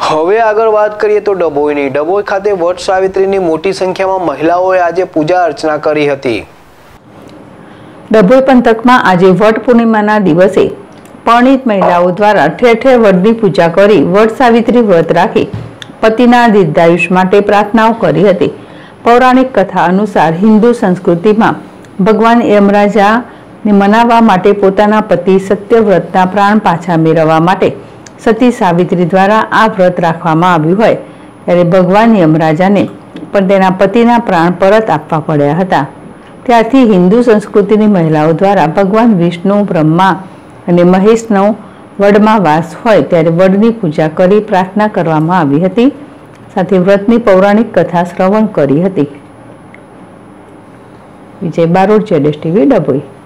હવે આગળ વાત કરીએ તો ડભોઈની. ડભોઈ ખાતે વટ સાવિત્રીની મોટી સંખ્યામાં મહિલાઓએ આજે પૂજા અર્ચના કરી હતી. ડભોઈ પંથકમાં આજે વટ પૂર્ણિમાના દિવસે પરણિત મહિલાઓ દ્વારા ઠેર ઠેર વડની પૂજા કરી વટ સાવિત્રી વ્રત રાખી પતિના દીર્ઘાયુષ માટે પ્રાર્થનાઓ કરી હતી. પૌરાણિક કથા અનુસાર હિન્દુ સંસ્કૃતિમાં ભગવાન યમરાજાને મનાવવા માટે પોતાના પતિ સત્યવ્રતના પ્રાણ પાછા મેળવવા માટે સતી સાવિત્રી દ્વારા આ વ્રત રાખવામાં આવ્યું હોય ત્યારે ભગવાન યમરાજાને પણ તેના પતિના પ્રાણ પરત આપવા પડ્યા હતા. ત્યારથી હિન્દુ સંસ્કૃતિની મહિલાઓ દ્વારા ભગવાન વિષ્ણુ, બ્રહ્મા અને મહેશનો વડમાં વાસ હોય ત્યારે વડની પૂજા કરી પ્રાર્થના કરવામાં આવી હતી. સાથે વ્રતની પૌરાણિક કથા શ્રવણ કરી હતી. વિજય બારોટ, જેડેશ ટીવી, ડભોઈ.